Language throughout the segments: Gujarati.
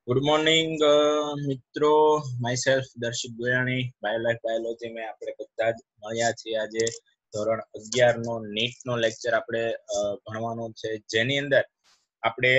ગુડ મોર્નિંગ મિત્રો, myself Darshit Goyani, biolife biology में આપણે બધા જ મળ્યા છીએ। આજે ધોરણ 11 નો નીટ નો લેક્ચર આપણે ભણવાનો છે, જેની અંદર આપણે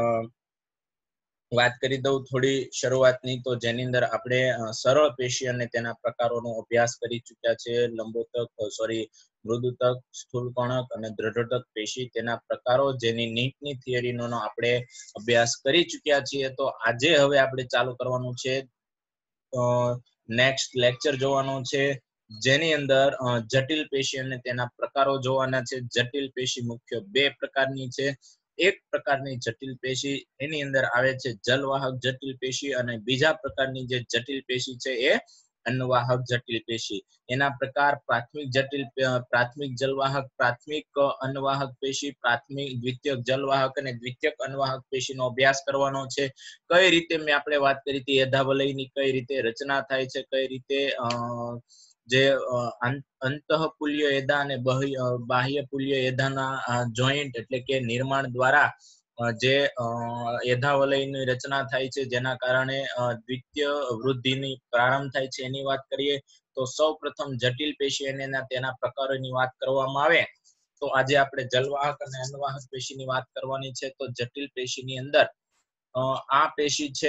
વાત કરી દઉં થોડી શરૂઆતની। તો જેની અંદર આપણે સરળ પેશી અને તેના પ્રકારોનો અભ્યાસ કરી ચૂક્યા છે। મૃદુતક, સ્થૂલકણક અને દ્રઢોતક પેશી, તેના પ્રકારો, જેની નીટની થિયરીનો આપણે અભ્યાસ કરી ચૂક્યા છીએ। તો આજે હવે આપણે ચાલુ કરવાનું છે, નેક્સ્ટ લેક્ચર જોવાનો છે, જેની અંદર જટિલ પેશી અને તેના પ્રકારો જોવાના છે। જટિલ પેશી મુખ્ય બે પ્રકારની છે। એક પ્રકારની જટિલ પેશી એની અંદર આવે છે જલવાહક જટિલ પેશી, અને બીજા પ્રકારની જે જટિલ પેશી છે એ અન્નવાહક જટિલ પેશી। એના પ્રકાર પ્રાથમિક જલવાહક, પ્રાથમિક અન્નવાહક પેશી, પ્રાથમિક દ્વિતીયક જલવાહક અને દ્વિતીયક અન્નવાહક પેશીનો અભ્યાસ કરવાનો છે। કઈ રીતે મેં આપણે વાત કરી હતી એધાવલયની કઈ રીતે રચના થાય છે, કઈ રીતે જે અંતઃપુલ્ય એધા અને બાહ્ય પુલ્ય એધાના જોઈન્ટ એટલે કે નિર્માણ દ્વારા જે એધાવલયની રચના થાય છે, જેના કારણે દ્વિતીય વૃદ્ધિની પ્રારંભ થાય છે, એની વાત કરીએ તો સૌ પ્રથમ જટિલ પેશી અને તેના પ્રકારોની વાત કરવામાં આવે તો આજે આપણે જલવાહક અને અન્નવાહક પેશીની વાત કરવાની છે। તો જટિલ પેશીની અંદર આ પેશી છે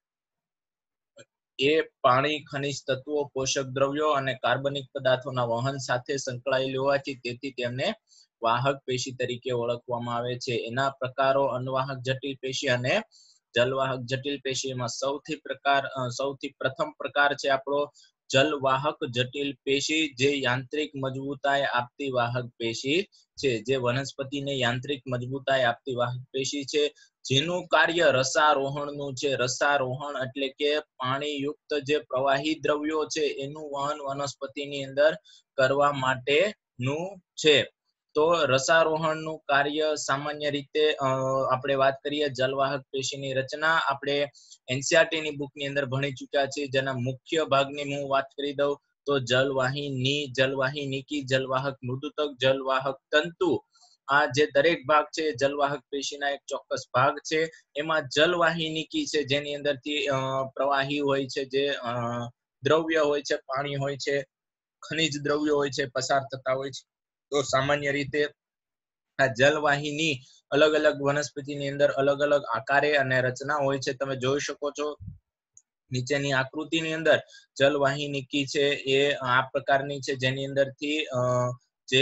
એ પાણી, ખનિજ તત્વો, પોષક દ્રવ્યો અને કાર્બનિક પદાર્થોના વહન સાથે સંકળાયેલી હોવાથી તેથી તેમને વાહક પેશી તરીકે ઓળખવામાં આવે છે। એના પ્રકારો અન્નવાહક જટિલ પેશી અને જલવાહક જટિલ પેશીમાં સૌથી પ્રથમ પ્રકાર છે આપણો જલવાહક જટિલ પેશી, જે યાંત્રિક મજબૂતાઈ આપતી વાહક પેશી છે, જે વનસ્પતિને યાંત્રિક મજબૂતાઈ આપતી વાહક પેશી છે, જેનું કાર્ય રસારોહણનું છે। રસારોહણ એટલે કે પાણીયુક્ત જે પ્રવાહી દ્રવ્યો છે એનું વહન વનસ્પતિની અંદર કરવા માટેનું છે। તો રસારોહણનું કાર્ય સામાન્ય રીતે આપણે વાત કરીએ જલવાહક પેશીની રચના આપણે NCERT ની બુકની અંદર ભણી ચૂક્યા છીએ। જેના મુખ્ય ભાગની હું વાત કરી દઉં તો જલવાહિની, જલવાહિનીકી, જલવાહક મૃદુતક, જલવાહક તંતુ, આ જે દરેક ભાગ છે જલવાહક પેશીના એક ચોક્કસ ભાગ છે। એમાં જલવાહિનીકી છે, જેની અંદરથી પ્રવાહી હોય છે, જે દ્રવ્ય હોય છે, પાણી હોય છે, ખનિજ દ્રવ્યો હોય છે, પસાર થતા હોય છે। તો સામાન્ય રીતે આ જલવાહિની અલગ અલગ વનસ્પતિની અંદર અલગ અલગ આકારે અને રચના હોય છે। તમે જોઈ શકો છો નીચેની આકૃતિની અંદર જલવાહિનીકી છે એ આ પ્રકારની છે, જેની અંદરથી જે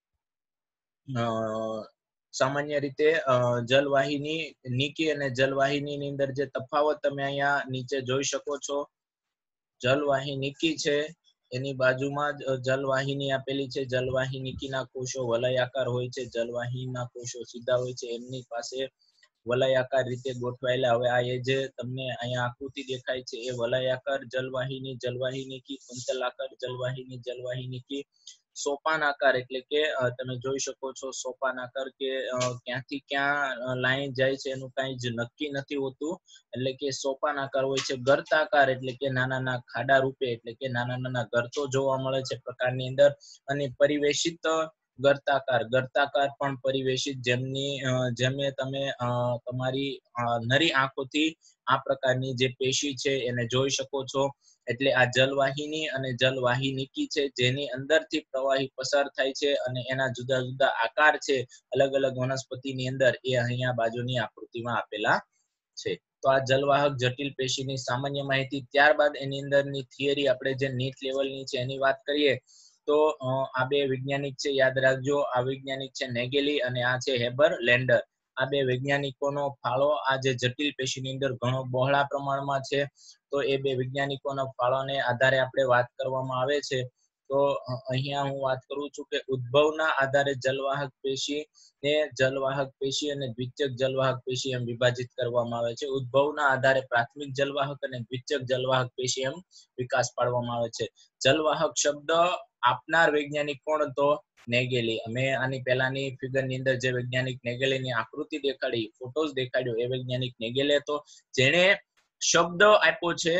સામાન્ય રીતે જલવાહિની નીકી અને જલવાહિનીની અંદર જે તફાવત તમે અહીંયા નીચે જોઈ શકો છો, જલવાહિનીકી છે એની બાજુમાં જ જલવાહિની આપેલી છે। જલવાહિનીકીના કોષો વલયાકાર હોય છે, જલવાહિનીના કોષો સીધા હોય છે, એમની પાસે વલયાકાર રીતે ગોઠવાયેલા। હવે આ એ જે તમને અહીંયા આકૃતિ દેખાય છે એ વલયાકાર જલવાહિની, જલવાહિનીકી, કુંતલાકાર જલવાહિની, જલવાહિનીકી, સોપાનાકાર એટલે કે તમે જોઈ શકો છો સોપાનાકાર કે ક્યાંથી ક્યાં લાઈન જાય છે એનું કઈ જ નક્કી નથી હોતું, એટલે કે સોપાનાકાર હોય છે। ગર્તાકાર એટલે કે નાના ખાડા રૂપે એટલે કે નાના ગર્તો જોવા મળે છે પ્રકારની અંદર, અને પરિવેશિત ગર્તાકાર પણ પરિવેશિત, જેમને તમે તમારી નરી આંખોથી આ પ્રકારની જે પેશી છે એને જોઈ શકો છો। એટલે આ જલવાહિની અને જલવાહિનીકી છે, જેની અંદરથી પ્રવાહી પસાર થાય છે અને એના જુદા જુદા આકાર છે અલગ અલગ વનસ્પતિની અંદર, એ અહીંયા બાજુની આકૃતિમાં આપેલા છે। તો આ જલવાહક જટિલ પેશીની સામાન્ય માહિતી। ત્યારબાદ એની અંદરની થિયરી આપણે જે નીટ લેવલની છે એની વાત કરીએ તો આ બે વૈજ્ઞાનિક છે, યાદ રાખજો, આ વૈજ્ઞાનિક છે નેગેલી અને આ છે હેબર લેન્ડર। આ બે વૈજ્ઞાનિકોનો ફાળો આ જે જટિલ પેશીની અંદર ઘણો બહોળા પ્રમાણમાં છે। તો એ બે વૈજ્ઞાનિકોના ફાળાને આધારે આપણે વાત કરવામાં આવે છે। તો અહીંયા હું વાત કરું છું કે ઉદ્ભવના આધારે જલવાહક પેશી ને જલવાહક પેશી અને દ્વિતીયક જલવાહક પેશી એમ વિભાજિત કરવામાં આવે છે। ઉદ્ભવના આધારે પ્રાથમિક જલવાહક અને દ્વિતીયક જલવાહક પેશી એમ વિકાસ પાડવામાં આવે છે। જલવાહક શબ્દ આપનાર વૈજ્ઞાનિક કોણ? તો નેગેલી। અમે આની પહેલાની ફિગરની અંદર જે વૈજ્ઞાનિક નેગેલીની આકૃતિ દેખાડી, ફોટોસ દેખાડ્યો, એ વૈજ્ઞાનિક નેગેલે હતો, જેણે શબ્દ આપ્યો છે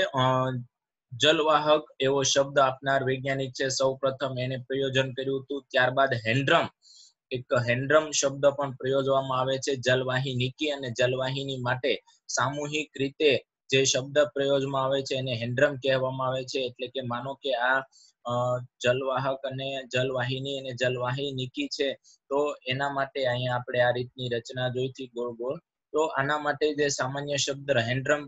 જલવાહક, એવો શબ્દ આપનાર વૈજ્ઞાનિક છે। સૌ પ્રથમ એને પ્રયોજન કર્યું હતું। ત્યારબાદ હેન્ડ્રમ શબ્દ પણ પ્રયોજવામાં આવે છે જલવાહિનીકી અને જલવાહિની માટે સામૂહિક રીતે જે શબ્દ પ્રયોગમાં આવે છે એને હેન્ડ્રમ કહેવામાં આવે છે. એટલે કે માનો કે આ જલવાહક અને જલવાહિની અને જલવાહિનીકી છે, તો એના માટે અહીંયા આપણે આ રીતની રચના જોઈતી ગોળ ગોળ. તો આના માટે જે સામાન્ય શબ્દ હેન્ડ્રમ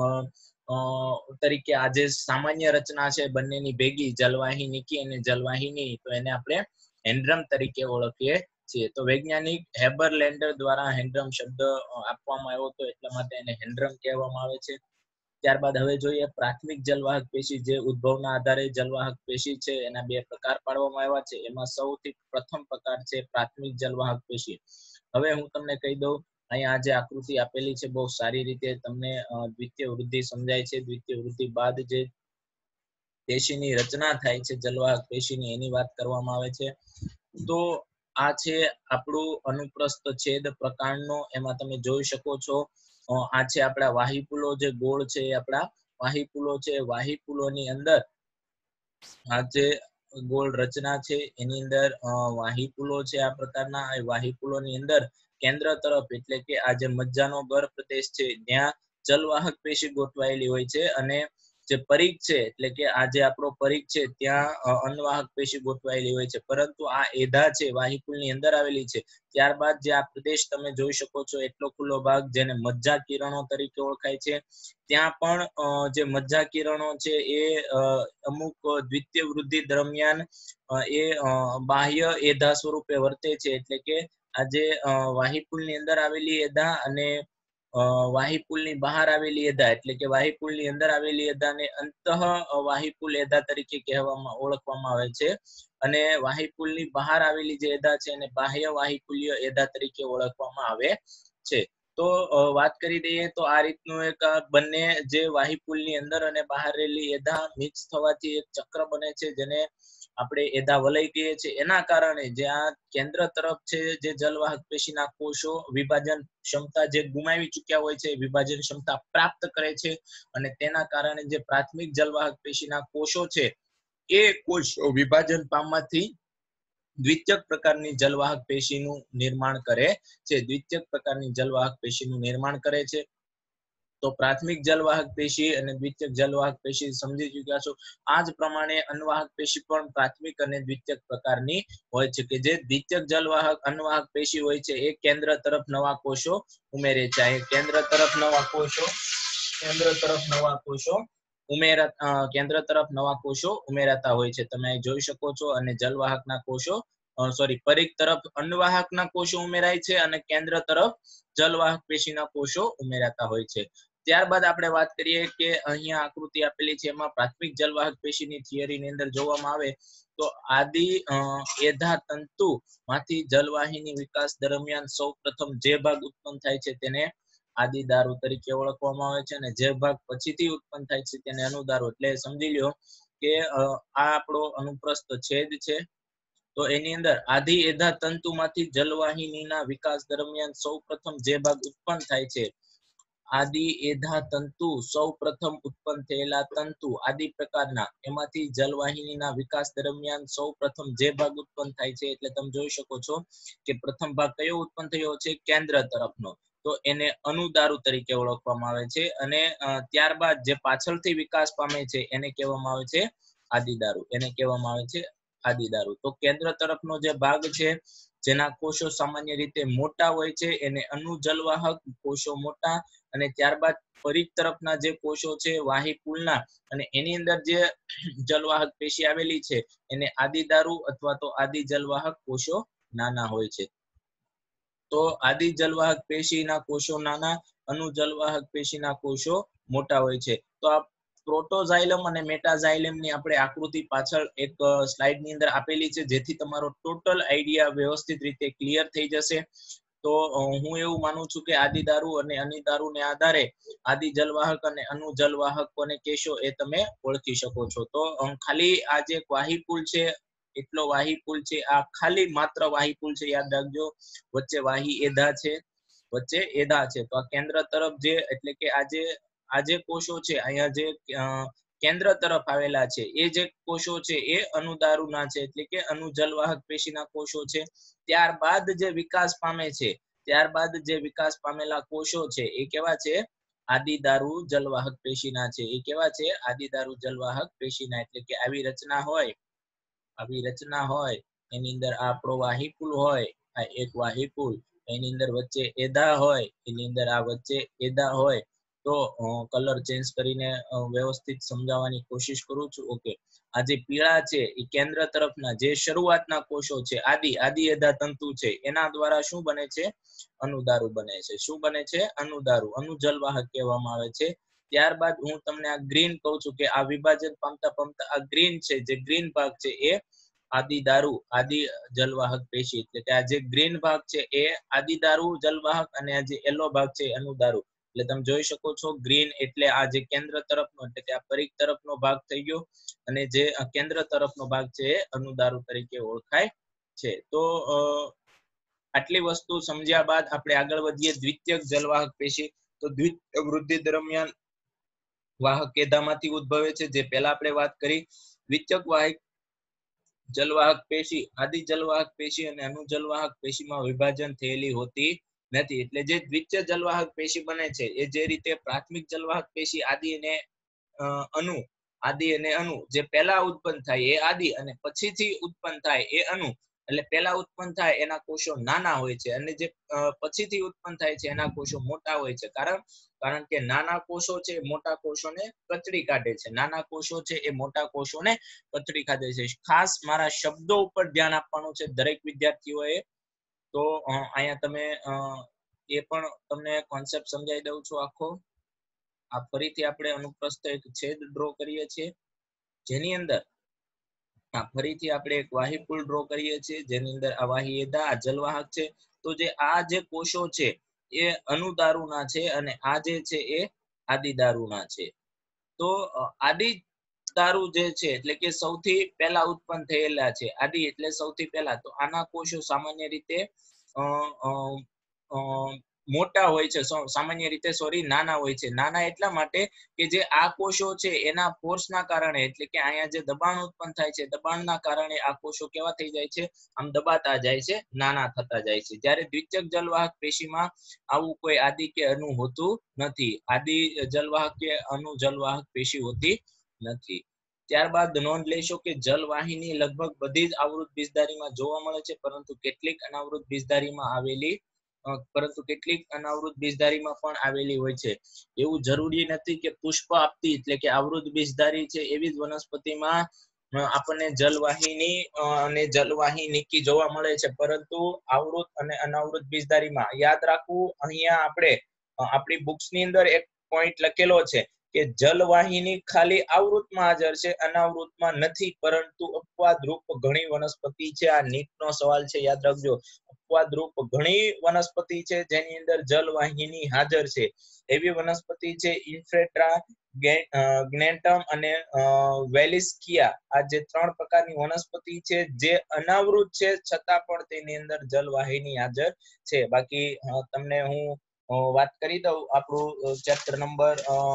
તરીકે આ જે સામાન્ય રચના છે બંનેની ભેગી જલવાહિનીકી અને જલવાહિની, તો એને આપણે હેન્ડ્રમ તરીકે ઓળખીએ છીએ. તો વૈજ્ઞાનિક હેબર લેન્ડર દ્વારા હેન્ડ્રમ શબ્દ આપવામાં આવ્યો હતો, એટલા માટે એને હેન્ડ્રમ કહેવામાં આવે છે. ત્યારબાદ હવે જોઈએ પ્રાથમિક જલવાહક પેશી, જે ઉદ્ભવના આધારે જલવાહક પેશી છે એના બે પ્રકાર પાડવામાં આવ્યા છે. એમાં સૌથી પ્રથમ પ્રકાર છે પ્રાથમિક જલવાહક પેશી. હવે હું તમને કહી દઉં, અહીંયા જે આકૃતિ આપેલી છે બહુ સારી રીતે તમને દ્વિતીય વૃદ્ધિ સમજાય છે. દ્વિતીય વૃદ્ધિ બાદ જે પેશીની રચના થાય છે જલવાહક પેશીની, એની વાત કરવામાં આવે છે. તો આ છે આપણું અનુપ્રસ્થ છેદ પ્રકારનો. એમાં તમે જોઈ શકો છો આ છે આપણા વાહિપુલો, જે ગોળ છે એ આપણા વાહિપુલો છે. વાહિપુલોની અંદર આ જે ગોળ રચના છે એની અંદર વાહિપુલો છે આ પ્રકારના. વાહિપુલોની અંદર કેન્દ્ર તરફ, એટલે કે આ જે મજ્જાનો ગર પ્રદેશ છે ત્યાં જલવાહક પેશી ગોઠવાયેલી હોય છે, અને જે પરિઘ છે એટલે કે આ જે આપણો પરિઘ છે ત્યાં અન્વાહક પેશી ગોઠવાયેલી હોય છે. પરંતુ આ એધા છે વાહિપુલની અંદર આવેલી છે. ત્યારબાદ જે આ પ્રદેશ તમે જોઈ શકો છો એટલો ખુલ્લો ભાગ, જેને મજ્જા કિરણો તરીકે ઓળખાય છે, ત્યાં પણ જે મજ્જા કિરણો છે એ અમુક દ્વિતીય વૃદ્ધિ દરમિયાન એ બાહ્ય એધા સ્વરૂપે વર્તે છે. એટલે કે આ જે વાહિપુલની અંદર આવેલી એધા અને વાહિપુલની બહાર આવેલી એધા, એટલે કે વાહિપુલની અંદર આવેલી એધાને અંતઃ વાહિપુલ એધા તરીકે ઓળખવામાં આવે છે, અને વાહિપુલની બહાર આવેલી જે એધા છે એને બાહ્ય વાહિપુલ્ય એધા તરીકે ઓળખવામાં આવે છે. તો વાત કરી દઈએ તો આ રીતનું એક બંને જે વાહિપુલની અંદર અને બહાર રહેલી એધા મિક્સ થવાથી એક ચક્ર બને છે, જેને આપણે એધા વલય કહીએ છીએ. એના કારણે જે આ કેન્દ્ર તરફ છે જે જલવાહક પેશીના કોષો વિભાજન ક્ષમતા જે ગુમાવી ચૂક્યા હોય છે, વિભાજન ક્ષમતા પ્રાપ્ત કરે છે, અને તેના કારણે જે પ્રાથમિક જલવાહક પેશીના કોષો છે એ કોષો વિભાજન પામવાથી દ્વિતીયક પ્રકારની જલવાહક પેશીનું નિર્માણ કરે છે. દ્વિતીયક પ્રકારની જલવાહક પેશીનું નિર્માણ કરે છે. તો પ્રાથમિક જલવાહક પેશી અને દ્વિતીયક જલવાહક પેશી સમજી ચૂક્યા છો. આ જ પ્રમાણે અન્વાહક પેશી પણ પ્રાથમિક અને દ્વિતીયક પ્રકારની હોય છે, કે જે દ્વિતીયક જલવાહક અન્વાહક પેશી હોય છે એ કેન્દ્ર તરફ નવા કોષો ઉમેરે છે. કેન્દ્ર તરફ નવા કોષો કેન્દ્ર તરફ નવા કોષો ઉમેરાતા હોય છે, તમે જોઈ શકો છો. અને જલવાહકના કોષો પરિઘ તરફ અન્વાહકના કોષો ઉમેરાય છે, અને કેન્દ્ર તરફ જલવાહક પેશીના કોષો ઉમેરાતા હોય છે. ત્યારબાદ આપણે વાત કરીએ કે અહીંયા આકૃતિ આપેલી છે એમાં પ્રાથમિક જલવાહક પેશીની થિયરીની અંદર જોવામાં આવે તો આદિ એધા તંતુ માંથી જલવાહિની વિકાસ દરમિયાન સૌપ્રથમ જે ભાગ ઉત્પન્ન થાય છે તેને આદિદારુ તરીકે ઓળખવામાં આવે છે, અને જે ભાગ પછીથી ઉત્પન્ન થાય છે તેને અનુદારુ. એટલે સમજી લ્યો કે આ આપણો અનુપ્રસ્થ છેદ છે, તો એની અંદર આદિ એધા તંતુમાંથી જલવાહિનીના વિકાસ દરમિયાન સૌપ્રથમ જે ભાગ ઉત્પન્ન થાય છે, આદિ એધા તંતુ સૌપ્રથમ ઉત્પન્ન થયેલા તંતુ આદિ પ્રકારના, એમાંથી જલવાહિનીના વિકાસ દરમિયાન સૌપ્રથમ જે ભાગ ઉત્પન્ન થાય છે, એટલે તમે જોઈ શકો છો કે પ્રથમ ભાગ કયો ઉત્પન્ન થયો છે, કેન્દ્ર તરફનો, તો એને અનુદારુ તરીકે ઓળખવામાં આવે છે. અને ત્યારબાદ જે પાછળથી વિકાસ પામે છે એને કહેવામાં આવે છે આદિદારુ. તો કેન્દ્ર તરફનો જે ભાગ છે જેના કોષો સામાન્ય રીતે મોટા હોય છે એને અનુજલવાહક કોષો મોટા, અને ત્યારબાદ પરિઘ તરફના જે કોષો છે વાહિપુલના, અને એની અંદર જે જલવાહક પેશી આવેલી છે એને આદિદારુ અથવા તો આદિ જલવાહક કોષો નાના હોય છે. તો આદિ જલવાહક પેશીના કોષો નાના, અનુજલવાહક પેશીના કોષો મોટા હોય છે. તો આ પ્રોટોઝાઇલમ અને મેટાઝાઇલમ ની આપણે આકૃતિ પાછળ એક સ્લાઇડ ની અંદર આપેલી છે, જેથી તમારો ટોટલ આઈડિયા વ્યવસ્થિત રીતે ક્લિયર થઈ જશે. તો હું એવું માનું છું કે આદિદારુ અને અનિદારુને આધારે આદિ જલવાહક અને અનુજલવાહક કોને કહેશો એ તમે ઓળખી શકો છો. તો ખાલી આ જે વાહિપુલ છે એટલો વાહિપુલ છે, આ ખાલી માત્ર વાહિપુલ છે, યાદ રાખજો. વચ્ચે વાહી એધા છે, તો આ કેન્દ્ર તરફ જે, એટલે કે આ જે કોષો છે અહીંયા જે કેન્દ્ર તરફ આવેલા છે એ જે કોષો છે એ અનુદારુના છે, એટલે કે અનુજલવાહક પેશીના કોષો છે. ત્યારબાદ જે વિકાસ પામેલા કોષો છે એ કેવા છે, આદિદારુ જલવાહક પેશીના છે. એ કેવા છે? આદિદારુ જલવાહક પેશીના, એટલે કે આવી રચના હોય એની અંદર આ આપણો વાહિકુલ હોય, આ એક વાહિકુલ, એની અંદર વચ્ચે એધા હોય, એની અંદર આ વચ્ચે એધા હોય. તો કલર ચેન્જ કરીને વ્યવસ્થિત સમજાવવાની કોશિશ કરું છું. ઓકે, આ જે પીળા છે એ કેન્દ્ર તરફના જે શરૂઆતના કોષો છે, આદિ એધા તંતુ છે, એના દ્વારા શું બને છે? અનુદારુ બને છે. શું બને છે? અનુદારુ, અનુજલવાહક કહેવામાં આવે છે. ત્યારબાદ હું તમને આ ગ્રીન કહું છું કે આ વિભાજન પામતા આ ગ્રીન છે, જે ગ્રીન ભાગ છે એ આદિદારુ, આદિ જલવાહક પેશી, એટલે કે આ જે ગ્રીન ભાગ છે એ આદિદારુ જલવાહક, અને આ જે યલો ભાગ છે અનુદારુ. એટલે તમે જોઈ શકો છો, ગ્રીન એટલે આ જે કેન્દ્ર તરફનો, એટલે કે આ પરિઘ તરફનો ભાગ થઈ ગયો, અને જે કેન્દ્ર તરફનો ભાગ છે એ અનુદારુ તરીકે ઓળખાય છે. તો આટલી વસ્તુ સમજ્યા બાદ આપણે આગળ વધીએ દ્વિતીયક જલવાહક પેશી. તો દ્વિતીય વૃદ્ધિ દરમિયાન વાહક કેદામાંથી ઉદ્ભવે છે, જે પહેલા આપણે વાત કરી. દ્વિતીયક વાહક જલવાહક પેશી આદિ જલવાહક પેશી અને અનુજલવાહક પેશીમાં વિભાજન થયેલી હોતી નથી. એટલે જે દ્વિતીય જલવાહક પેશી બને છે એ જે રીતે પ્રાથમિક જલવાહક પેશી આદિ અને અનુ જે પહેલા ઉત્પન્ન થાય એ આદિ, અને પછીથી ઉત્પન્ન થાય એ અનુ. એટલે પહેલા ઉત્પન્ન થાય એના કોષો નાના હોય છે, અને જે પછીથી ઉત્પન્ન થાય છે એના કોષો મોટા હોય છે. કારણ કે નાના કોષો છે મોટા કોષોને કચડી કાઢે છે. નાના કોષો છે એ મોટા કોષોને કચડી કાઢે છે. ખાસ મારા શબ્દો ઉપર ધ્યાન આપવાનું છે દરેક વિદ્યાર્થીઓએ. તો અહીંયા તમે એ પણ તમને કોન્સેપ્ટ સમજાવી દઉં છું આખો. આ ફરીથી આપણે અનુપ્રસ્થ એક છેદ ડ્રો કરીએ છીએ, જેની અંદર ફરીથી આપણે એક વાહિકુલ ડ્રો કરીએ છીએ, જેની અંદર આ વાહી એધા, આ જલવાહક છે. તો જે આ જે કોષો છે એ અનુદારુના છે, અને આ જે છે એ આદિદારુના છે. તો આદિદારુ જે છે એટલે કે સૌથી પહેલા ઉત્પન્ન થયેલા છે, આદિ એટલે સૌથી પહેલા. તો આના કોષો સામાન્ય રીતે મોટા હોય છે, સામાન્ય રીતે નાના હોય છે. નાના એટલા માટે કે જે આ કોષો છે એના ફોર્સના કારણે, એટલે કે અહીંયા જે દબાણ ઉત્પન્ન થાય છે, દબાણના કારણે આ કોષો કેવા થઈ જાય છે? આમ દબાતા જાય છે, નાના થતા જાય છે. જ્યારે દ્વિતીયક જલવાહક પેશીમાં આવું કોઈ આદિ કે અનુ હોતું નથી. આદિ જલવાહક કે અનુ જલવાહક પેશી હોતી નથી. ત્યારબાદ નોંધ લેશો કે જલવાહિની લગભગ બધી જ આવૃત બીજધારીમાં જોવા મળે છે, પરંતુ કેટલીક અનાવૃત બીજધારીમાં પણ આવેલી હોય છે. એવું જરૂરી નથી કે પુષ્પ આપતી, એટલે કે આવૃત બીજધારી છે એવી જ વનસ્પતિમાં આપણને જલવાહિની અને જલવાહિનીકી જોવા મળે છે, પરંતુ આવૃત અને અનાવૃત બીજધારીમાં યાદ રાખવું. અહીંયા આપણે આપણી બુક્સની અંદર એક પોઈન્ટ લખેલો છે કે જલવાહિની ખાલી આવૃતમાં હાજર છે, અનાવૃતમાં નથી. પરંતુ અપવાદરૂપ ઘણી વનસ્પતિ છે. આ નીટનો સવાલ છે, યાદ રાખજો. અપવાદરૂપ ઘણી વનસ્પતિ છે જેની અંદર જલવાહિની હાજર છે. એવી વનસ્પતિ છે ઇન્ફ્રેટ્રા, ગ્નેટમ અને વેલિસ્કિયા. આ જે 3 પ્રકારની વનસ્પતિ છે જે અનાવૃત છે, છતાં પણ તેની અંદર જલવાહિની હાજર છે. બાકી તમને હું વાત કરી દઉં આપણું ચેપ્ટર નંબર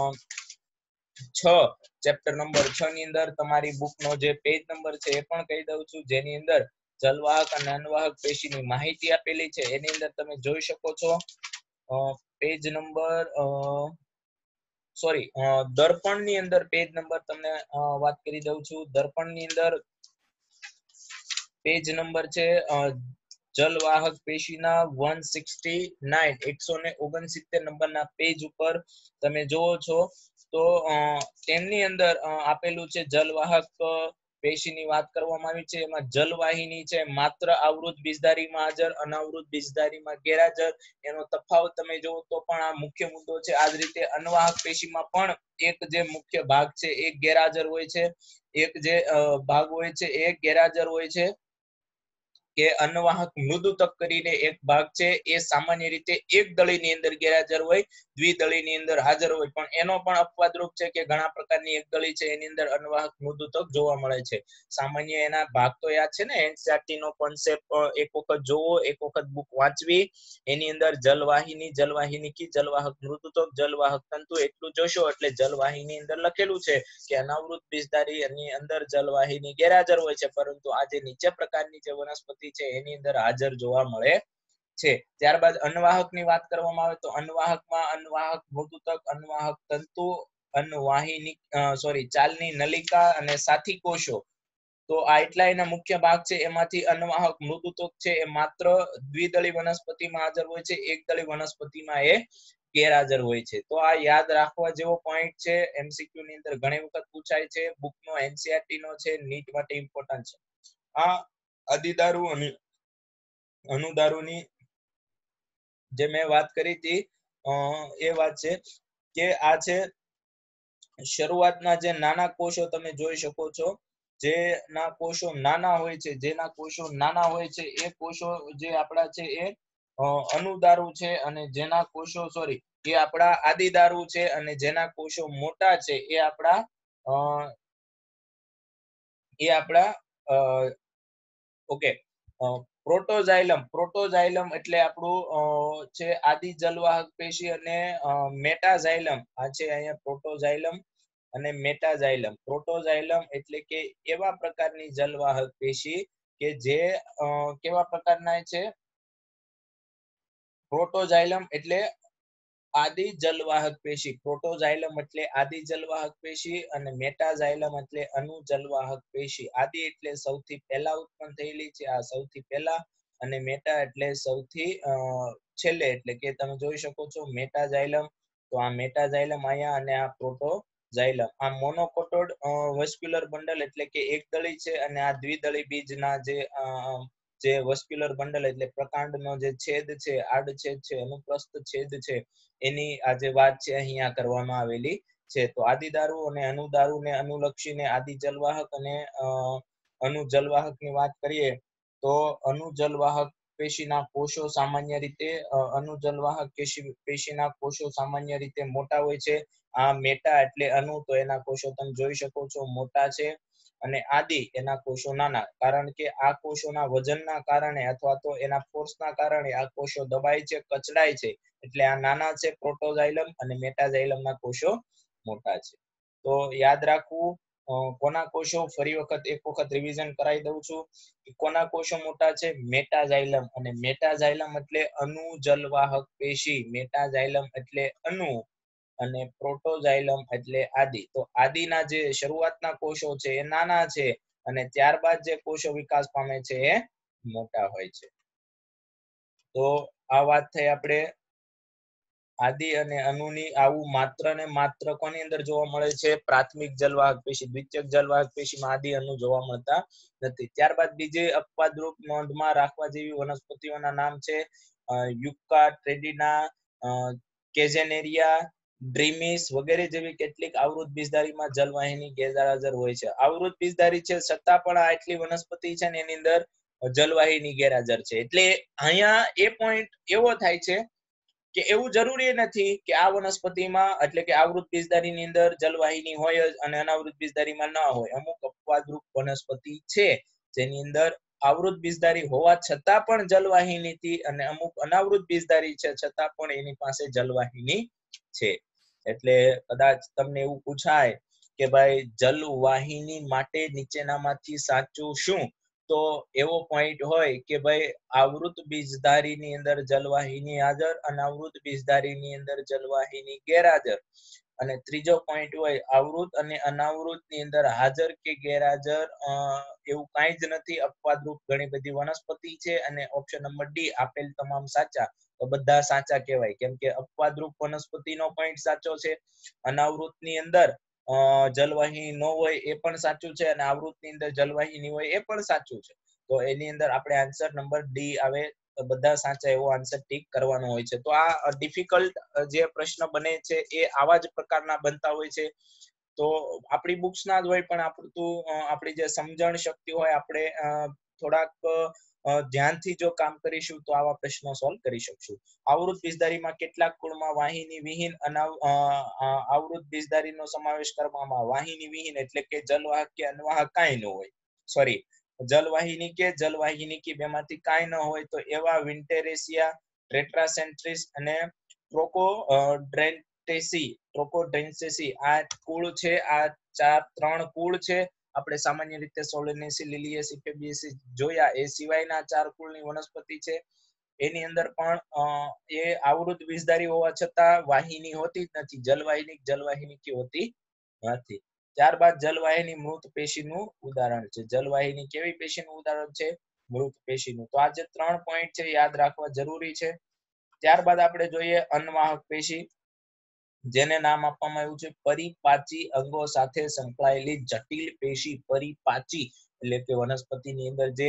6 ની અંદર તમારી બુકનો જે પેજ નંબર છે એ પણ કહી દઉં છું, જેની અંદર જલવાહક અને અનવાહક પેશીની માહિતી આપેલી છે. એની અંદર તમે જોઈ શકો છો પેજ નંબર દર્પણની અંદર પેજ નંબર તમને વાત કરી દઉં છું. દર્પણની અંદર પેજ નંબર છે જલવાહક પેશીના 169 નંબરના પેજ ઉપર તમે જોવો છો. તો તેમની અંદર આપેલું છે જલવાહક પેશીની વાત કરવામાં આવી છે. એમાં જલવાહિની છે માત્ર આવૃત બીજધારીમાં હાજર, અનાવૃત બીજધારીમાં ગેરહાજર. એનો તફાવત તમે જોવો તો પણ આ મુખ્ય મુદ્દો છે. આ જ રીતે અનવાહક પેશીમાં પણ એક જે મુખ્ય ભાગ છે એ ગેરહાજર હોય છે, એક જે ભાગ હોય છે એ ગેરહાજર હોય છે. કે અનવાહક મૃદુતક કરીને એક ભાગ છે એ સામાન્ય રીતે એક દળીની અંદર ગેરહાજર હોય, દ્વિદળીની અંદર હાજર હોય. પણ એનો પણ અપવાદરૂપ છે કે ઘણા પ્રકારની એક દળી છે એની અંદર અનવાહક મૃદુતક જોવા મળે છે. સામાન્ય એના ભાગ તો યાદ છે ને, એનસીઈઆરટી નો કોન્સેપ્ટ એક વખત જોવો, એક વખત બુક વાંચવી. એની અંદર જલવાહિની, જલવાહિનીકી, જલવાહક મૃદુતક, જલવાહક તંતુ એટલું જોશો એટલે જલવાહિની અંદર લખેલું છે કે અનાવૃત બીજધારી એની અંદર જલવાહિની ગેરહાજર હોય છે, પરંતુ આ જે નીચે પ્રકારની જે વનસ્પતિ છે એની અંદર હાજર જોવા મળે છે. ત્યારબાદ અન્વાહકની વાત કરવામાં આવે તો અન્વાહકમાં અન્વાહક મૃદુતક, અન્વાહક તંતુ, અન્વાહિની ચાલની નલિકા અને સાથી કોષો. તો આ એટલા એના મુખ્ય ભાગ છે. એમાંથી અન્વાહક મૃદુતક છે એ માત્ર દ્વિદળી વનસ્પતિમાં હાજર હોય છે, એકદળી વનસ્પતિમાં એ ગેરહાજર હોય છે. તો આ યાદ રાખવા જેવો પોઈન્ટ છે, એમસીક્યુ ની અંદર ઘણી વખત પૂછાય છે, બુક નો એનસીઆરટી નો છે, નીટ માટે ઇમ્પોર્ટન્ટ છે. આ અદિદારુ અને અનુદારુની જે મેં વાત કરી હતી એ વાત છે કે આ છે શરૂઆતના જે નાના કોષો તમે જોઈ શકો છો, જેના કોષો નાના હોય છે, એ કોષો જે આપણા છે એ અનુદારુ છે, અને જેના કોષો એ આપણા આદિદારુ છે, અને જેના કોષો મોટા છે એ આપણા ઓકે પ્રોટોઝાઇલમ એટલે આપણું છે આદિ જલવાહક પેશી, અને મેટાઝાઇલમ આ છે અહીંયા પ્રોટોઝાઇલમ અને મેટાઝાઇલમ. પ્રોટોઝાઇલમ એટલે કે એવા પ્રકારની જલવાહક પેશી કે જે કેવા પ્રકારના છે, પ્રોટોઝાઇલમ એટલે આદિ જલવાહક પેશી, પ્રોટોઝાઇલમ એટલે આદિ જલવાહક પેશી, અને મેટાઝાઇલમ એટલે અનુજલવાહક પેશી. આદિ એટલે સૌથી પહેલા ઉત્પન્ન થયેલી છે, આ સૌથી પહેલા, અને મેટા એટલે સૌથી છેલ્લે, એટલે કે તમે જોઈ શકો છો મેટાઝાઇલમ. તો આ મેટાઝાઇલમ અહીંયા, અને આ પ્રોટોઝાઇલમ. આ મોનોકોટોડ વસ્ક્યુલર બંડલ એટલે કે એકદળી છે, અને આ દ્વિદળી બીજના જે વસ્ક્યુલર બંડલ એટલે પ્રકાંડનો જે છેદ છે, આડછેદ છે, અનુપ્રસ્થ છેદ છે, એની આ જે વાત છે અહીંયા કરવામાં આવેલી છે. તો આદિદારુ અને અનુદારુને અનુલક્ષીને આદિ જલવાહક અને અનુજલવાહક ની વાત કરીએ તો અનુજલવાહક પેશીના કોષો સામાન્ય રીતે પેશીના કોષો સામાન્ય રીતે મોટા હોય છે. આ મેટા એટલે અનુ, તો એના કોષો તમે જોઈ શકો છો મોટા છે, અને આદિ એના કોષો નાના, કારણ કે આ કોષોના વજનના કારણે અથવા તો એના ફોર્સના કારણે આ કોષો દબાય છે, કચડાય છે, એટલે આ નાના છે પ્રોટોઝાઇલમ, અને મેટાઝાઇલમના કોષો મોટા છે. તો યાદ રાખવું કોના કોષો, ફરી એક વખત રિવિઝન કરાવી દઉં છું. કોના કોષો મોટા છે? મેટાઝાઇલમ, અને મેટાઝાઇલમ એટલે અનુજલવાહક પેશી, મેટાઝાઇલમ એટલે અનુ, અને પ્રોટોઝાઇલમ એટલે આદિ. તો આદિના જે શરૂઆતના કોષો છે એ નાના છે, અને ત્યારબાદ જે કોષો વિકાસ પામે છે એ મોટા હોય છે. તો આ વાત થઈ આપણે આદિ અને અનુની. આવું માત્ર ને માત્ર કોની અંદર જોવા મળે છે? પ્રાથમિક જલવાહક પેશી. દ્વિતીયક જલવાહક પેશીમાં આદિ અનુ જોવા મળતા નથી. ત્યારબાદ બીજે અપવાદરૂપ નોંધમાં રાખવા જેવી વનસ્પતિઓના નામ છે યુક્કા, ટ્રેડિના, કેઝેનેરિયા, ડ્રીમિસ વગેરે જેવી કેટલીક આવૃત બીજધારીમાં જલવાહિની ગેરહાજર હોય છે. આવૃત બીજધારી છે છતાં પણ આ એટલી વનસ્પતિ છે ને એની અંદર જલવાહિની ગેરહાજર છે. એટલે અહીંયા એ પોઈન્ટ એવો થાય છે કે એવું જરૂરી નથી કે આ વનસ્પતિમાં એટલે કે આવૃત બીજધારીની અંદર જલવાહિની હોય જ અને અનાવૃત બીજધારીમાં ન હોય. અમુક અપવાદરૂપ વનસ્પતિ છે જેની અંદર આવૃત બીજધારી હોવા છતાં પણ જલવાહિનીથી, અને અમુક અનાવૃત બીજધારી છે છતાં પણ એની પાસે જલવાહિની છે. એટલે કદાચ તમને એવું પૂછાય કે ભાઈ જલવાહિની માટે નીચેનામાંથી સાચું શું? તો એવો પોઈન્ટ હોય કે ભાઈ આવૃત બીજધારીની અંદર જલવાહિની હાજર, અનાવૃત બીજધારીની અંદર જલવાહિની ગેરહાજર. અને ત્રીજો પોઈન્ટ હોય આવૃત અને અનાવૃત ની અંદર હાજર કે ગેરહાજર એવું કાંઈ જ નથી. અપવાદરૂપ ઘણી બધી વનસ્પતિ છે, અને ઓપ્શન નંબર ડી આપેલ તમામ સાચા. તો બધા સાચા કહેવાય, કેમ કે અપવાદરૂપ વનસ્પતિનો પોઈન્ટ સાચો છે, અનાવૃતની અંદર જલવાહિની ન હોય એ પણ સાચું છે, અને આવૃતની અંદર જલવાહિની હોય એ પણ સાચું છે. તો એની અંદર આપણે આન્સર નંબર ડી આવે, બધા સાચા એવો આન્સર ટીક કરવાનો હોય છે. તો આ ડિફિકલ્ટ જે પ્રશ્ન બને છે એ આવા જ પ્રકારના બનતા હોય છે. તો આપણી બુક્સ ના જ હોય, પણ આપણી જે સમજણ શક્તિ હોય, આપણે થોડાક ધ્યાનથી જો કામ કરીશું તો આવા પ્રશ્નો સોલ્વ કરી શકશું. આવૃત બીજધારીમાં કેટલાક કુળમાં વાહિની વિહીન આવૃત બીજધારીનો સમાવેશ કરવામાં આવે. વાહિની વિહીન એટલે કે જલવાહક કે અન્વાહક કાંઈ ન હોય, જલવાહિની કે જલવાહિની બેમાંથી કાંઈ ન હોય, તો એવા વિન્ટેરેસિયા, ટ્રેટ્રાસેન્ટ્રિસ અને ટ્રોકોડ્રેન્ટેસી આ કુળ છે. આ ત્રણ કુળ છે. આપણે સામાન્ય રીતે સોલેનેસી, લિલિએસી, ફેબિએસી જોયા, એ સિવાયના ચાર કુળની વનસ્પતિ છે. એની અંદર પણ એ આવૃત વિષધારી હોવા છતાં વાહિની હોતી જ નથી, જલવાહિની કે હોતી નથી. ત્યારબાદ જલવાહિની મૃત પેશીનું ઉદાહરણ છે. જલવાહિની કેવી પેશીનું ઉદાહરણ છે? મૃત પેશીનું. તો આ જે 3 પોઈન્ટ છે યાદ રાખવા જરૂરી છે. ત્યારબાદ આપણે જોઈએ અન્નવાહક પેશી, જેને નામ આપવામાં આવ્યું છે પરિપાચી અંગો સાથે સંકળાયેલી જટિલ પેશી. પરિપાચી એટલે કે વનસ્પતિની અંદર જે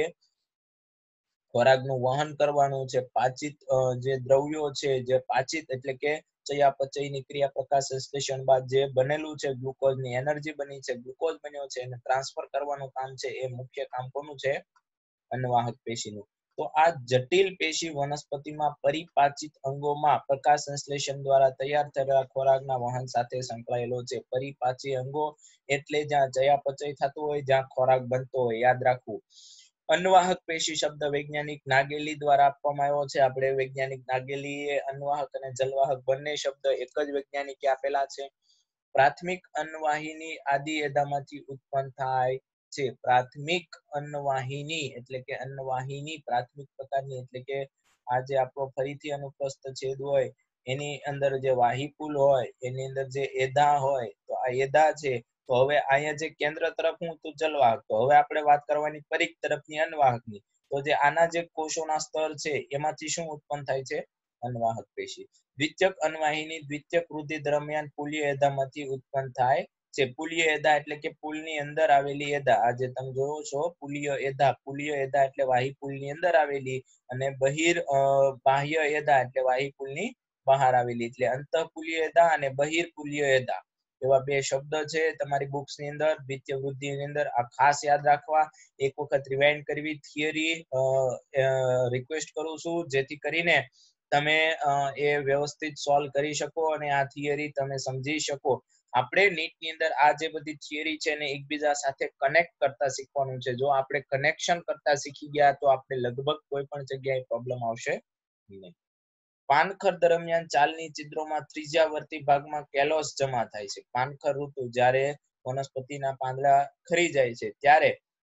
ખોરાકનું વહન કરવાનું છે, પાચિત જે દ્રવ્યો છે, જે પાચિત એટલે કે ચયાપચયની ક્રિયા પ્રકાશ સંશ્લેષણ બાદ જે બનેલું છે, ગ્લુકોઝની એનર્જી બની છે, ગ્લુકોઝ બન્યો છે, એને ટ્રાન્સફર કરવાનું કામ છે, એ મુખ્ય કામ કોનું છે? અન્નવાહક પેશીનું. તો આ જટિલ પેશી વનસ્પતિમાં પરિપાચિત અંગોમાં પ્રકાશ સંશ્લેષણ દ્વારા તૈયાર થયેલા ખોરાકના વહન સાથે સંકળાયેલો છે. પરિપાચી અંગો એટલે જ્યાં ચયાપચય થતું હોય, જ્યાં ખોરાક બનતો હોય, યાદ રાખવું. અન્નવાહક પેશી શબ્દ વૈજ્ઞાનિક નાગેલી દ્વારા આપવામાં આવ્યો છે. આપણે વૈજ્ઞાનિક નાગેલીએ અન્નવાહક અને જલવાહક બંને શબ્દ એક જ વૈજ્ઞાનિકે આપેલા છે. પ્રાથમિક અન્નવાહિની આદિ એધામાંથી ઉત્પન્ન થાય છે. પ્રાથમિક અન્નવાહિની એટલે કે અન્નવાહિની પ્રાથમિક પ્રકારની એટલે કે આ જે આપણો ફરીથી અનુપ્રસ્થ છેદ હોય એની અંદર જે વાહિપુલ હોય, એની અંદર જે એધા હોય, તો આ એધા છે. તો હવે અહીંયા જે કેન્દ્ર તરફ હું તો જલવાહક, તો હવે આપણે વાત કરવાની પરિઘ તરફની અન્નવાહકની. તો જે આના જે કોષોના સ્તર છે એમાંથી શું ઉત્પન્ન થાય છે? અન્નવાહક પેશી. દ્વિતીયક અન્નવાહિની દ્વિતીયક વૃદ્ધિ દરમિયાન પુલ્ય એધામાંથી ઉત્પન્ન થાય છે. પુલ્ય એધા એટલે કે પુલની અંદર આવેલી એધા. આ જે તમે જોવો છો પુલ્ય એધા, પુલ્ય એધા એટલે વાહિપુલની અંદર આવેલી, અને બાહ્ય એધા એટલે વાહિપુલની બહાર આવેલી. એટલે અંતઃપુલ્ય એધા અને બહિર્પુલ્ય એધા એવા બે શબ્દ છે તમારી બુક્સ ની અંદર. દ્વિતીય વૃદ્ધિની અંદર આ ખાસ યાદ રાખવા. એક વખત રિવાઇન્ડ કરવી થિયરી રિક્વેસ્ટ કરું છું, જેથી કરીને તમે એ વ્યવસ્થિત સોલ્વ કરી શકો અને આ થિયરી તમે સમજી શકો. આપણે નીટ ની અંદર આ જે બધી થિયરી છે ને એકબીજા સાથે કનેક્ટ કરતા શીખવાનું છે. જો આપણે કનેક્શન કરતા શીખી ગયા તો આપણે લગભગ કોઈ પણ જગ્યાએ પ્રોબ્લેમ આવશે નહીં. પાનખર દરમિયાન ચાલની છિદ્રોમાં ત્રિજ્યાવર્તી ભાગમાં કેલોસ જમા થાય છે. પાનખર ઋતુ, જ્યારે વનસ્પતિના પાંદડા ખરી જાય છે ત્યારે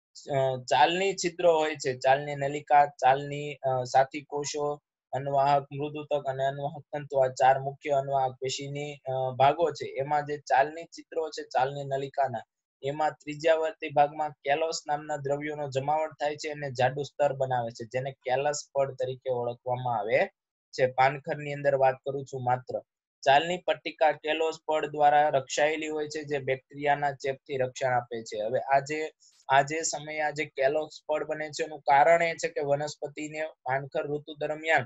ચાલની છિદ્રો હોય છે, ચાલની નલિકા, ચાલની સાથી કોષો, અન્નવાહક મૃદુતક અને અન્નવાહક તંતુ, આ 4 મુખ્ય અન્નવાહક પેશીની ભાગો છે. એમાં જે ચાલની છિદ્રો છે, ચાલની નલિકાના, એમાં ત્રિજ્યાવર્તી ભાગમાં કેલોસ નામના દ્રવ્યોનો જમાવટ થાય છે અને જાડું સ્તર બનાવે છે, જેને કેલસ પડ તરીકે ઓળખવામાં આવે છે. પાનખરની અંદર વાત કરું છું માત્ર. ચાલની પટ્ટિકા કેલોસ પડ દ્વારા રક્ષાયેલી હોય છે, જે બેક્ટેરિયાના ચેપથી રક્ષણ આપે છે. હવે આ જે સમયે આ જે કેલોસ પડ બને છે એનું કારણ એ છે કે વનસ્પતિને પાનખર ઋતુ દરમિયાન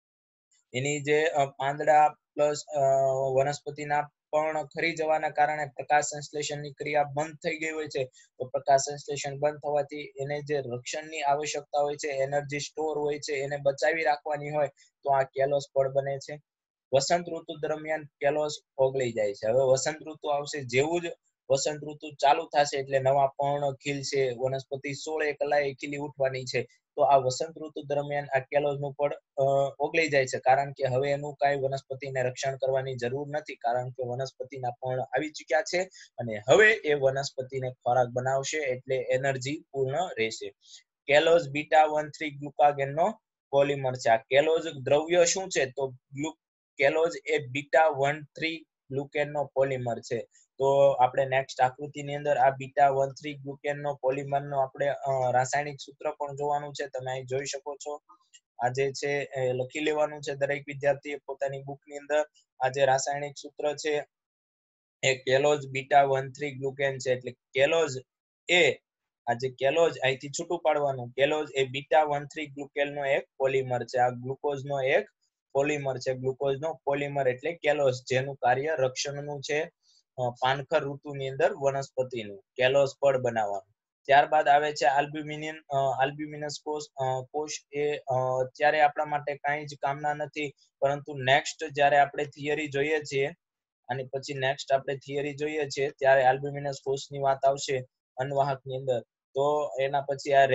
એની જે પાંદડા પ્લસ વનસ્પતિના પર્ણ ખરી જવાના કારણે પ્રકાશ સંશ્લેષણની ક્રિયા બંધ થઈ ગઈ હોય છે. તો પ્રકાશ સંશ્લેષણ બંધ થવાથી એને જે રક્ષણની આવશ્યકતા હોય છે, એનર્જી સ્ટોર હોય છે, એને બચાવી રાખવાની હોય, તો આ કેલોસ પડ બને છે. વસંત ઋતુ દરમિયાન કેલોસ ઓગળી જાય છે. હવે વસંત ઋતુ આવશે, જેવું જ વસંત ઋતુ ચાલુ થશે એટલે નવા પર્ણ ખીલશે, વનસ્પતિ 16 કલાએ ખીલી ઉઠવાની છે. તો આ વસંત ઋતુ દરમિયાન આ કેલોસનું પડ ઓગળી જાય છે, કારણ કે હવે એનું કાંઈ વનસ્પતિને રક્ષણ કરવાની જરૂર નથી, કારણ કે વનસ્પતિના પર્ણ આવી ચૂક્યા છે અને હવે એ વનસ્પતિને ખોરાક બનાવશે, એટલે એનર્જી પૂર્ણ રહેશે. કેલોઝ બીટા 1,3 ગ્લુકાગેનનો પોલિમર છે. આ કેલોઝ દ્રવ્ય શું છે? તો કેલોઝ એ બીટા 1,3 ગ્લુકેનનો પોલિમર છે. તો આપણે નેક્સ્ટ આકૃતિની અંદર આ બીટા 1,3 ગ્લુકેનનો પોલિમરનો આપણે રાસાયણિક સૂત્ર પણ જોવાનું છે. તમે અહીં જોઈ શકો છો. આ જે છે એ લખી લેવાનું છે દરેક વિદ્યાર્થીએ પોતાની બુકની અંદર. આ જે રાસાયણિક સૂત્ર છે એ કેલોઝ બીટા 1,3 ગ્લુકેન છે. એટલે કેલોઝ એ આ જે કેલોઝ અહીંથી છૂટું પાડવાનું, કેલોઝ એ બીટા 1,3 ગ્લુકેનનો એક પોલિમર છે. આ ગ્લુકોઝનો એક પોલિમર છે. ગ્લુકોઝનો પોલિમર એટલે કેલોઝ, જેનું કાર્ય રક્ષણનું છે પાનખર ઋતુની અંદર વનસ્પતિનું કેલોઝ પડ બનાવવાનું. ત્યારબાદ આવે છે આલ્બ્યુમિનસ કોષ. એ અત્યારે આપણા માટે કાંઈ જ કામના નથી, પરંતુ નેક્સ્ટ જ્યારે આપણે થિયરી જોઈએ છીએ, અને પછી નેક્સ્ટ આપણે થિયરી જોઈએ છીએ ત્યારે આલ્બ્યુમિનસ કોષની વાત આવશે અન્નવાહકની અંદર. તો એના પછી આ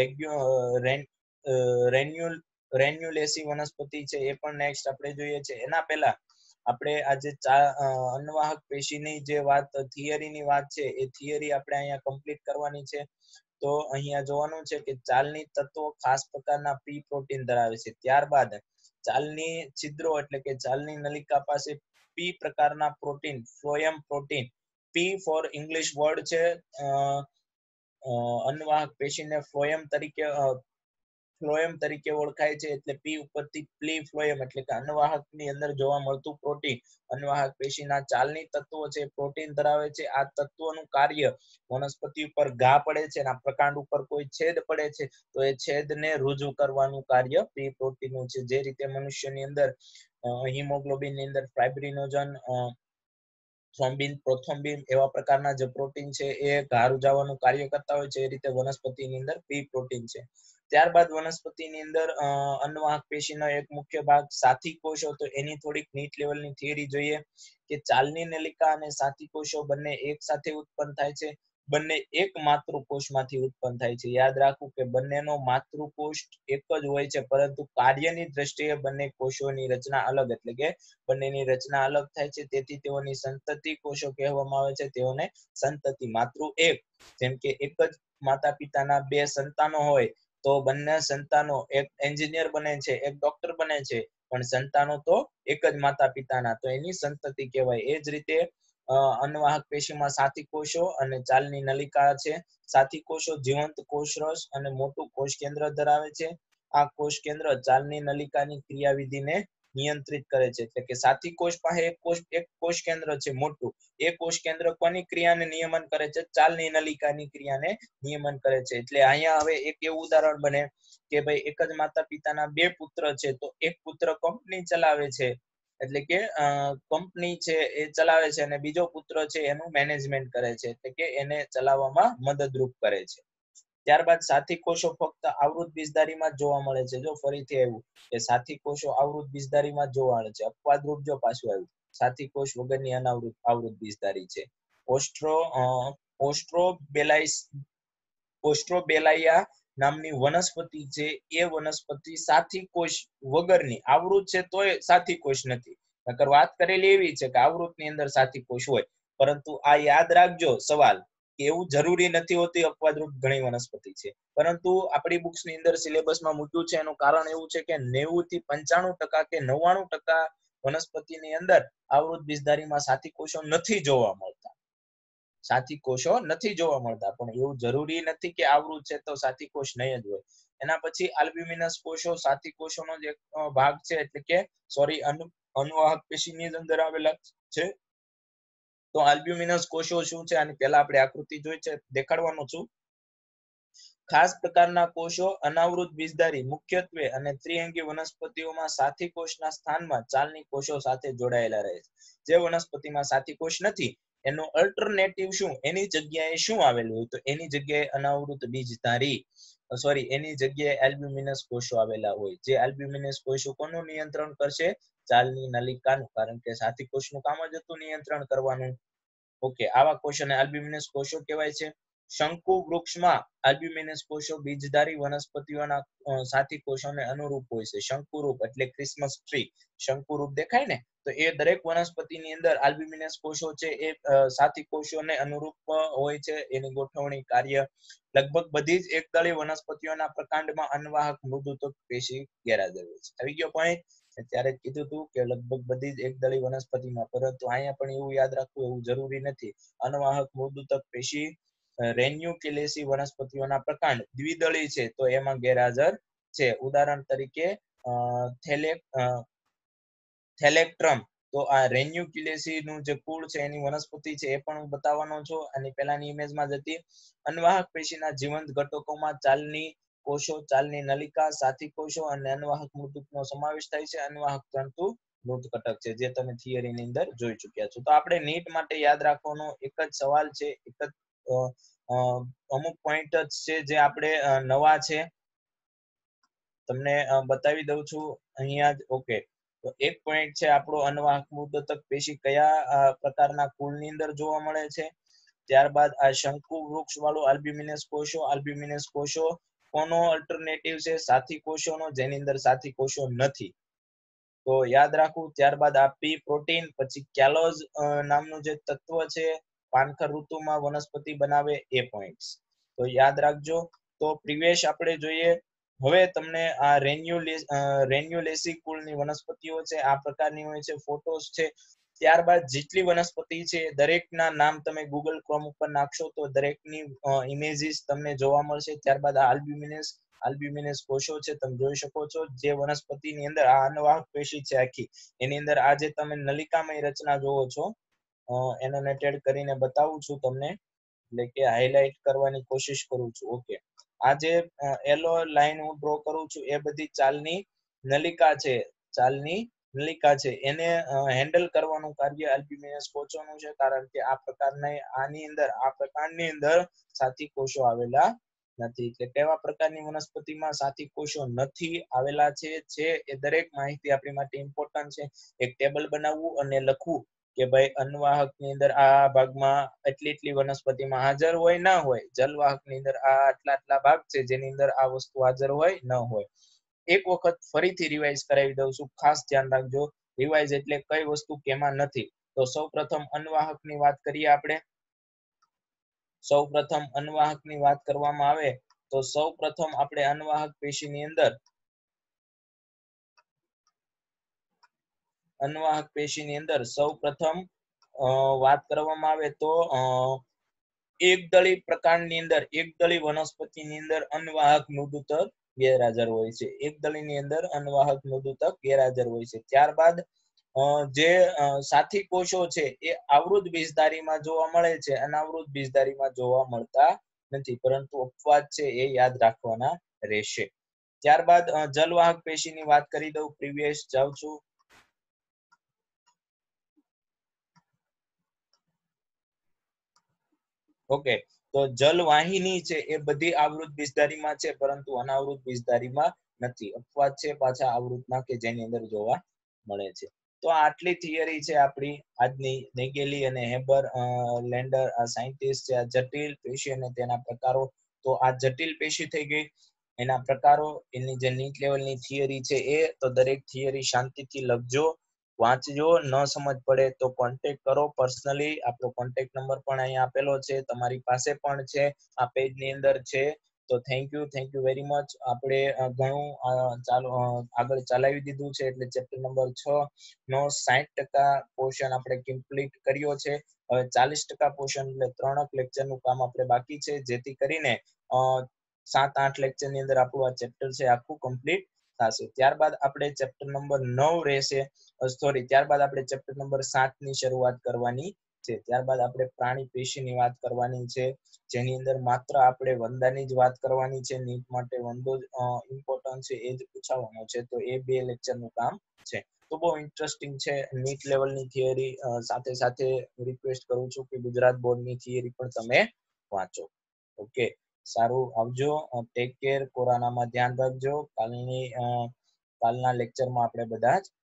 રેન્યુલેસી વનસ્પતિ છે એ પણ નેક્સ્ટ આપણે જોઈએ છે. એના પહેલા આપણે આજે અન્નવાહક પેશીની જે વાત, થિયરીની વાત છે, એ થિયરી આપણે અહીંયા કમ્પ્લીટ કરવાની છે. તો અહીંયા જોવાનું છે કે ચાલની તત્વો ખાસ પ્રકારના પ્રી પ્રોટીન ધરાવે છે. ત્યારબાદ ચાલની છિદ્રો એટલે કે ચાલની નલિકા પાસે પી પ્રકારના protein phloem protein, P for English word છે અન્નવાહક પેશીને ફ્લોએમ તરીકે ઓળખાય છે, એટલે પી ઉપરથી પ્લી ફ્લોએમ એટલે કે અન્નવાહક ની અંદર જોવા મળતું પ્રોટીન. અન્નવાહક પેશીના ચાલની તત્વો છે પ્રોટીન ધરાવે છે. આ તત્વોનું કાર્ય વનસ્પતિ ઉપર ઘા પડે છે અને પ્રકાંડ ઉપર કોઈ છેદ પડે છે તો એ છેદને રુજુ કરવાનું કાર્ય પી પ્રોટીનનું છે. જે રીતે મનુષ્યની અંદર હિમોગ્લોબિન ની અંદર ફાઇબ્રિનોજન, થ્રોમ્બિન, પ્રોથ્રોમ્બિન એવા પ્રકારના જે પ્રોટીન છે એ ઘા રૂજાવાનું કાર્ય કરતા હોય છે, એ રીતે વનસ્પતિની અંદર પી પ્રોટીન છે. ત્યારબાદ વનસ્પતિની અંદર અન્નવાહક પેશીનો એક મુખ્ય ભાગ સાથી કોષો. તો એની થોડીક નીટ લેવલની થિયરી જોઈએ કે ચાલની નલિકા અને સાથી કોષો બંને એક સાથે ઉત્પન્ન થાય છે. બંને એક માતૃકોષમાંથી ઉત્પન્ન થાય છે. યાદ રાખવું કે બંનેનો માતૃકોષ એક જ હોય છે, પરંતુ કાર્યની દ્રષ્ટિએ બંને કોષોની રચના અલગ, એટલે કે બંનેની રચના અલગ થાય છે. તેથી તેઓની સંતતિ કોષો કહેવામાં આવે છે. તેઓને સંતતિ માતૃ એક, જેમ કે એક જ માતા પિતાના બે સંતાનો હોય તો બંને સંતાનો એક એન્જિનિયર બને છે, એક ડોક્ટર બને છે, પણ સંતાનો તો એક જ માતા પિતાના, તો એની સંતતિ કહેવાય. એ જ રીતે અન્નવાહક પેશીમાં સાથી કોષો અને ચાલની નલિકા છે. સાથી કોષો જીવંત કોષરસ અને મોટું કોષ કેન્દ્ર ધરાવે છે. આ કોષ કેન્દ્ર ચાલની નલિકાની ક્રિયાવિધિને નિયંત્રિત કરે છે. એટલે કે સાથી કોષ પાસે એક કોષ કેન્દ્ર છે મોટું, એ કોષ કેન્દ્ર કોની ક્રિયાને નિયમન કરે છે? ચાલની નલિકાની ક્રિયાને નિયમન કરે છે. એટલે અહીંયા હવે એક એવું ઉદાહરણ બને કે ભાઈ એક જ માતા પિતાના બે પુત્ર છે, તો એક પુત્ર કંપની ચલાવે છે, એટલે કે કંપની છે એ ચલાવે છે, અને બીજો પુત્ર છે એનું મેનેજમેન્ટ કરે છે, એટલે કે એને ચલાવવામાં મદદરૂપ કરે છે. ત્યારબાદ સાથી કોષો ફક્ત આવૃત બીજધારીમાં જ જોવા મળે છે. જો ફરીથી આવ્યું કે સાથી કોષો આવૃત બીજધારીમાં જ જોવા મળે છે. અપવાદરૂપ જો પાછું આવ્યું, સાથી કોષ વગરની આવૃત બીજધારી છે. ઓસ્ટ્રોબેલાઇયા નામની વનસ્પતિ છે, એ વનસ્પતિ સાથી કોષ વગરની આવૃત છે તોય સાથી કોષ નથી. નકર વાત કરેલી એવી છે કે આવૃતની અંદર સાથી કોષ હોય, પરંતુ આ યાદ રાખજો સવાલ કે એવું જરૂરી નથી હોતી. અપવાદરૂપ ઘણી વનસ્પતિ છે, પરંતુ આપણી બુક્સની અંદર સિલેબસમાં મૂક્યું છે. એનું કારણ એવું છે કે 90 થી 95% કે 99% વનસ્પતિની અંદર આવૃત બીજધારીમાં સાથી કોષો નથી જોવા મળતા. સાથી કોષો નથી જોવા મળતા, પણ એવું જરૂરી નથી કે આવૃત છે તો સાથી કોષ નહીં જ હોય. એના પછી આલ્બ્યુમિનસ કોષો સાથી કોષોનો જ એક ભાગ છે, એટલે કે અન્નવાહક પેશીની અંદર આવેલા છે. તો આલ્બ્યુમિનસ કોષો શું છે? આની પહેલા આપણે આકૃતિ જોઈ છે, દેખાડવાનો છું. ખાસ પ્રકારના કોષો અનાવૃત બીજધારી મુખ્યત્વે અને ત્રિઅંગી વનસ્પતિઓમાં સાથી કોષના સ્થાનમાં ચાલની કોષો સાથે જોડાયેલા રહે છે. જે વનસ્પતિમાં સાથી કોષ નથી એનો અલ્ટરનેટિવ શું, એની જગ્યાએ શું આવેલું હોય? તો એની જગ્યાએ અનાવૃત બીજધારી એની જગ્યાએ આલ્બ્યુમિનસ કોષો આવેલા હોય. જે આલ્બ્યુમિનસ કોષો કોનું નિયંત્રણ કરશે? ચાલની નલિકાનું, કારણ કે સાથી કોષનું કામ જ હતું નિયંત્રણ કરવાનું. ઓકે, આવા કોષોને આલ્બ્યુમિનસ કોષો કહેવાય છે. શંકુ વૃક્ષમાં આલ્બ્યુમિનસ કોષો બીજધારી વનસ્પતિઓના સાથી કોષોને અનુરૂપ હોય છે. શંકુરૂપ એટલે ક્રિસમસ ટ્રી, શંકુરૂપ દેખાય ને, તો એ દરેક વનસ્પતિની અંદર આલ્બ્યુમિનસ કોષો છે એ સાથી કોષોને અનુરૂપ હોય છે. એની ગોઠવણી કાર્ય લગભગ બધી જ એકદળી વનસ્પતિઓના પ્રકાંડમાં અન્નવાહક મૃદુતક પેશી ગેરહાજર હોય છે. આવી ગયો પોઈન્ટ? ત્યારે કીધું હતું કે લગભગ બધી જ એકદળી વનસ્પતિમાં, પરંતુ અહીંયા પણ એવું યાદ રાખવું એવું જરૂરી નથી. અન્નવાહક મૃદુતક પેશી રેન્યુક્યુલેસી વનસ્પતિઓના પ્રકાંડ દ્વિદળી છે તો એમાં ગેરહાજર છે. ઉદાહરણ તરીકે થેલેક્ટ્રમ, તો આ રેન્યુક્યુલેસી નું જે કુળ છે એની વનસ્પતિ છે એ પણ હું બતાવવાનો છું. અને પેલાની ઇમેજમાં જ હતી. અન્નવાહક પેશીના જીવંત ઘટકોમાં ચાલની કોષો, ચાલની નલિકા, સાથી કોષો અને અન્નવાહક મૃદુકનો સમાવેશ થાય છે. અન્નવાહક તંતુ મૃત ઘટક છે, જે તમે થિયરીની અંદર જોઈ ચુક્યા છો. તો આપણે નીટ માટે યાદ રાખવાનો એક જ સવાલ છે, એક જ અમુક પોઈન્ટ જ છે જે આપણે નવા છે, તમને બતાવી દઉં છું અહીંયા જ. ઓકે, તો એક પોઈન્ટ છે આપણો અન્નવાહક મૃદુતક પેશી કયા પ્રકારના કુળની અંદર જોવા મળે છે. ત્યારબાદ આ શંકુ વૃક્ષ વાળું આલ્બ્યુમિનસ કોષો કોનો અલ્ટરનેટિવ છે? સાથી કોષોનો, જેની અંદર સાથી કોષો નથી, તો યાદ રાખવું. ત્યારબાદ આ પી પ્રોટીન, પછી કેલોઝ નામનું જે તત્વ છે પાનખર ઋતુમાં વનસ્પતિ બનાવે, એ પોઈન્ટ્સ તો યાદ રાખજો. તો પ્રિવેશ આપણે જોઈએ હવે તમને આ રેન્યુલેસી કુળની વનસ્પતિઓ છે આ પ્રકારની હોય છે, ફોટોસ છે. ત્યારબાદ જેટલી વનસ્પતિ છે દરેકના નામ તમે ગૂગલ ક્રોમ ઉપર નાખશો તો દરેકની ઇમેજીસ તમને જોવા મળશે. ત્યારબાદ આ આલ્બ્યુમિનસ કોષો છે તમે જોઈ શકો છો, જે વનસ્પતિની અંદર આ અન્નવાહક પેશી છે આખી, એની અંદર આ જે તમે નલિકામય રચના જોવો છો, એનોટેટેડ કરીને બતાવું છું તમને, એટલે કે હાઇલાઇટ કરવાની કોશિશ કરું છું. ઓકે, આ જે યલો લાઈન હું ડ્રો કરું છું એ બધી ચાલની નલિકા છે, ચાલની નલિકા છે, એને હેન્ડલ કરવાનું કાર્ય આલ્બ્યુમિનસ કોષોનું છે, કારણ કે આ પ્રકારની અંદર સાથી કોષો આવેલા નથી. એટલે કેવા પ્રકારની વનસ્પતિમાં સાથી કોષો નથી આવેલા છે એ દરેક માહિતી આપણી માટે ઇમ્પોર્ટન્ટ છે. એક ટેબલ બનાવવું અને લખવું કે ભાઈ અન્નવાહક ની અંદર આ ભાગમાં એટલી વનસ્પતિમાં હાજર હોય ના હોય, જલવાહક ની અંદર આ આટલા ભાગ છે જેની અંદર આ વસ્તુ હાજર હોય ન હોય. એક વખત ફરીથી રિવાઇઝ કરાવી દઉં છું, ખાસ ધ્યાન રાખજો. રિવાઇઝ એટલે કઈ વસ્તુ કેમાં નથી. તો સૌપ્રથમ અન્નવાહક ની વાત કરીએ આપણે. સૌપ્રથમ અન્નવાહક ની વાત કરવામાં આવે તો સૌપ્રથમ આપણે અન્નવાહક પેશીની અંદર સૌપ્રથમ વાત કરવામાં આવે તો એકદળી પ્રકારની અંદર, એકદળી વનસ્પતિની અંદર અન્નવાહક મૃદુતક ગેરહાજર હોય છે. એકદળીની અંદર અન્નવાહક મૃદુતક ગેરહાજર હોય છે. ત્યારબાદ જે સાથી કોષો છે એ આવૃત બીજધારીમાં જોવા મળે છે, અનાવૃત બીજધારીમાં જોવા મળતા નથી, પરંતુ અપવાદ છે એ યાદ રાખવાના રહેશે. ત્યારબાદ જલવાહક પેશીની વાત કરી દઉં, પ્રીવિયસ જાઉં છું. ઓકે, તો જલવાહિની છે એ બધી આવૃત બીજધારીમાં છે, પરંતુ અનાવૃત બીજધારીમાં નથી. અપવાદ છે પાછા આવૃતના કે જેની અંદર જોવા મળે છે. તો આટલી થિયરી છે આપણી આજની. નેગેલી અને હેબર લેન્ડર આ સાયન્ટિસ્ટ છે, આ જટિલ પેશી અને તેના પ્રકારો. તો આ જટિલ પેશી થઈ ગઈ, એના પ્રકારો, એની જે નીટ લેવલની થિયરી છે એ. તો દરેક થિયરી શાંતિથી લખજો, વાંચજો. ન સમજ પડે તો કોન્ટેક્ટ કરો પર્સનલી. આપણો કોન્ટેક્ટ નંબર પણ અહીંયા આપેલો છે, તમારી પાસે પણ છે, આ પેજ ની અંદર છે. તો થેન્ક યુ વેરી મચ. આપણે ઘણું આગળ ચલાવી દીધું છે, એટલે ચેપ્ટર નંબર 6 નો 60% પોર્શન આપણે કમ્પ્લીટ કર્યો છે. હવે 40% પોર્શન એટલે 3 લેક્ચર નું કામ આપણે બાકી છે, જેથી કરીને 7-8 લેક્ચર ની અંદર આપણું આ ચેપ્ટર છે આખું કમ્પ્લીટ થશે. ત્યારબાદ આપણે ચેપ્ટર નંબર 9 રહેશે, ત્યારબાદ આપણે ચેપ્ટર નંબર 7 ની શરૂઆત કરવાની છે. ત્યારબાદ આપણે પ્રાણી પેશીની વાત કરવાની છે, જેની અંદર માત્ર આપણે વંદાની જ વાત કરવાની છે. નીટ માટે વંદો જ ઇમ્પોર્ટન્ટ છે, એ જ પૂછાવાનો છે. તો એ 2 લેક્ચર નું કામ છે. તો બહુ ઇન્ટરેસ્ટિંગ છે નીટ લેવલની થિયરી. સાથે સાથે રિક્વેસ્ટ કરું છું કે ગુજરાત બોર્ડની થિયરી પણ તમે વાંચો. ઓકે, સારું, આવજો, ટેક કેર, કોરોનામાં ધ્યાન રાખજો. કાલના લેક્ચરમાં આપણે બધા જ